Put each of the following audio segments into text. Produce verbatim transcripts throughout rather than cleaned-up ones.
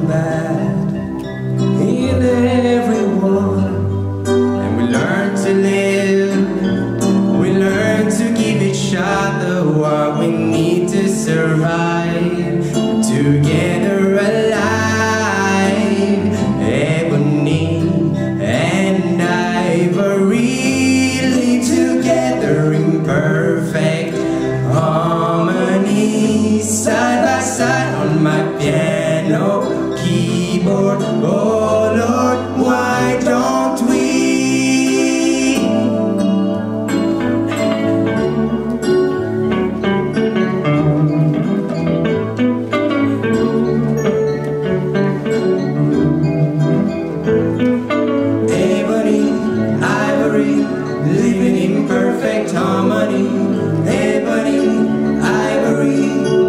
bad in everyone, and we learn to live, we learn to give each other what we need to survive, together alive, ebony and ivory live together in perfect harmony, side by side on my piano keyboard. Oh Lord, why don't we? Ebony, ivory, living in perfect harmony. Ebony, ivory.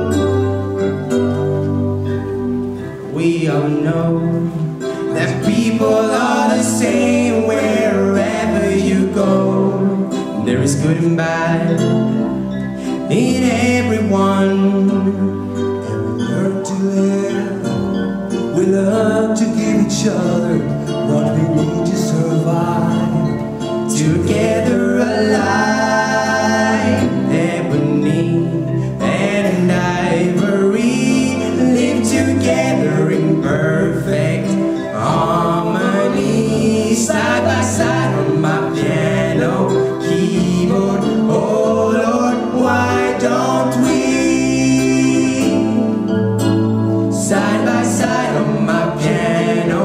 We all know that people are the same wherever you go. There is good and bad in everyone, and we learn to live, we learn to give each other what we need to survive, together alive, ebony and ivory live together in perfect harmony, side by side on my piano keyboard. Oh Lord, why don't we? Side by side on my piano